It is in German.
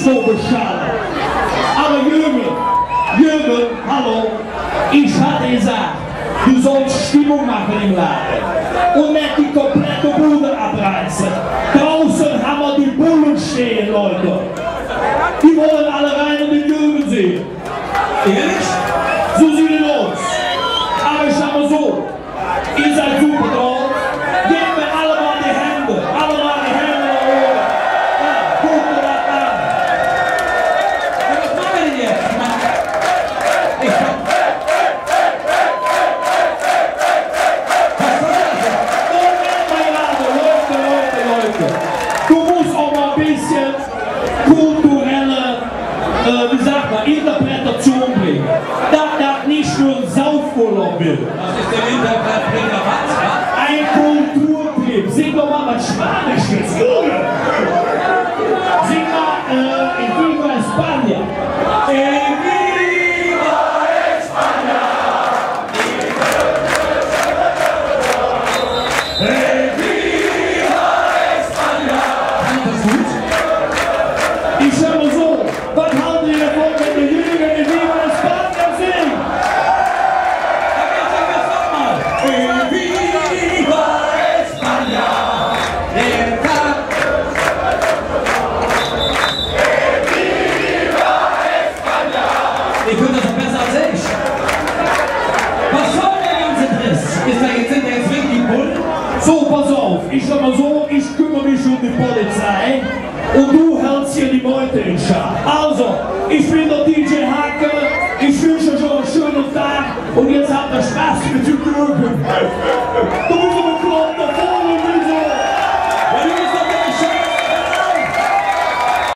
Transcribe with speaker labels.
Speaker 1: so bescheuert. Aber Jürgen, hallo, ich hatte gesagt, du sollst Stimmung machen im Laden und nicht die komplette Bude abreißen. Draußen haben wir die Bullen stehen, Leute. Die wollen alle rein und den Jürgen sehen. Ehrlich? So sieht es aus. Aber ich sag mal so, ihr seid super drauf. Gebt mir alle mal die Hände. Alle mal die Hände nach oben. Ja, guckt mir das an.
Speaker 2: Ja, was machen wir denn jetzt?
Speaker 1: Leute. Du musst auch mal ein bisschen kulturelle, wie sagt man, Interpretation bringen. Das nicht nur ein Saufurlaub will.
Speaker 2: Was ist der Interpretbringer? Was?
Speaker 1: Ein Kulturtrip. Sing doch mal was Spanisches. Sing mal in Viva España. In Viva España. In Viva España.
Speaker 2: Kann das gut?
Speaker 1: Ich sag mal so, was haltet ihr davon, wenn der Jürgen in Viva España singt?
Speaker 2: Sag das nochmal.
Speaker 1: In Viva España.
Speaker 2: Der Tag. Ich könnte das doch besser als ich. Was soll der ganze Driss? Sind da jetzt wirklich die Bullen?
Speaker 1: So, pass auf, ich sag mal so, ich kümmere mich um die Polizei und du hältst hier die Meute in Schach. Also, ich bin der DJ Hacke, ich wünsche euch einen schönen Tag und jetzt habt ihr Spaß mit dem Jürgen. Du bist ein bekloppter